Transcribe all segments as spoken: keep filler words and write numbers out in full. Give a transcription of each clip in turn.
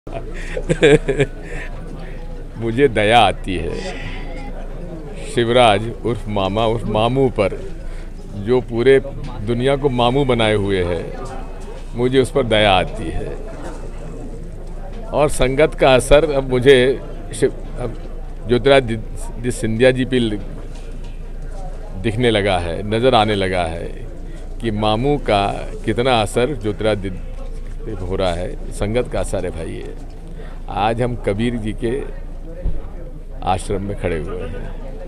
मुझे दया आती है शिवराज उर्फ मामा उर्फ मामू पर, जो पूरे दुनिया को मामू बनाए हुए है। मुझे उस पर दया आती है और संगत का असर अब मुझे अब ज्योतिरादित्य सिंधिया जी पे दिखने लगा है, नज़र आने लगा है कि मामू का कितना असर ज्योतिरादित्य हो रहा है। संगत का असर है भाई। है आज हम कबीर जी के आश्रम में खड़े हुए हैं।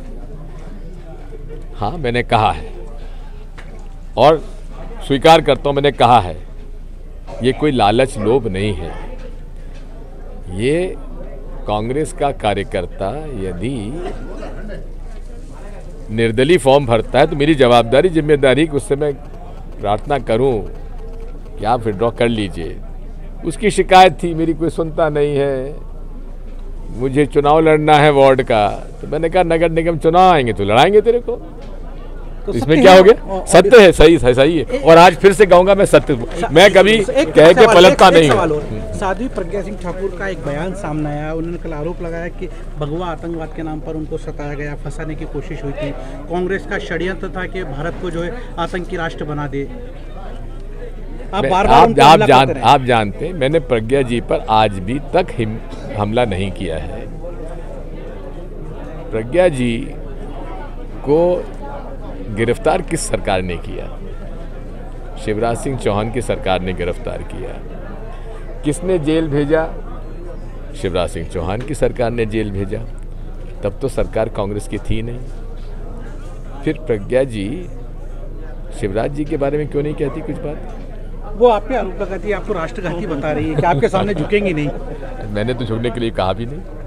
हाँ, मैंने कहा है और स्वीकार करता हूं, मैंने कहा है ये कोई लालच लोभ नहीं है। ये कांग्रेस का कार्यकर्ता यदि निर्दलीय फॉर्म भरता है तो मेरी जवाबदारी जिम्मेदारी कि उससे मैं प्रार्थना करूं कि आप विड्रॉ कर लीजिए। उसकी शिकायत थी, मेरी कोई सुनता नहीं है। मुझे चुनाव लड़ना है वार्ड का, तो मैंने कहा नगर निगम चुनाव आएंगे तो लड़ाएंगे तेरे को। तो इसमें क्या हो गया? सत्य है, सही है, सही है। और आज फिर से कहूंगा मैं सत्य, मैं कभी कह के पलटता नहीं हूँ। साध्वी प्रज्ञा सिंह ठाकुर का एक बयान सामने आया। उन्होंने कल आरोप लगाया कि भगवा आतंकवाद के नाम पर उनको सताया गया, फंसाने की कोशिश हुई थी। कांग्रेस का षड्यंत्र था कि भारत को जो है आतंकी राष्ट्र बना दे। आप बार बार आप, आप, जान, आप जानते हैं मैंने प्रज्ञा जी पर आज भी तक हिम, हमला नहीं किया है। प्रज्ञा जी को गिरफ्तार किस सरकार ने किया? शिवराज सिंह चौहान की सरकार ने गिरफ्तार किया। किसने जेल भेजा? शिवराज सिंह चौहान की सरकार ने जेल भेजा। तब तो सरकार कांग्रेस की थी नहीं। फिर प्रज्ञा जी शिवराज जी के बारे में क्यों नहीं कहती कुछ बात? वो आप पे आरोप लगाती है, आपको राष्ट्रघाती बता रही है कि आपके सामने झुकेंगी नहीं। मैंने तो झुकने के लिए कहा भी नहीं।